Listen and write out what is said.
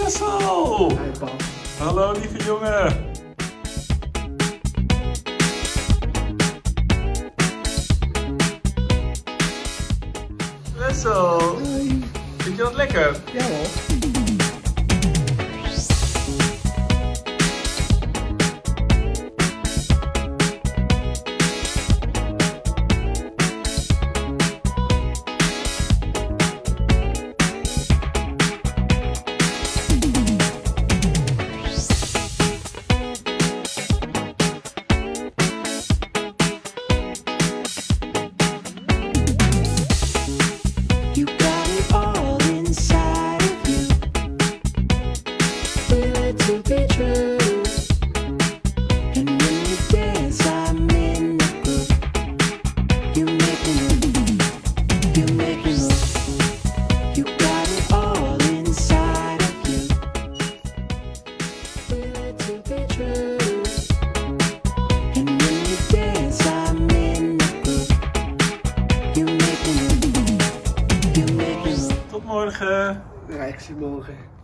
Wessel! Hi pap. Hallo lieve jongen. Wessel, Hoi. vind je dat lekker? Ja hoor. Tot morgen. Rijkse morgen.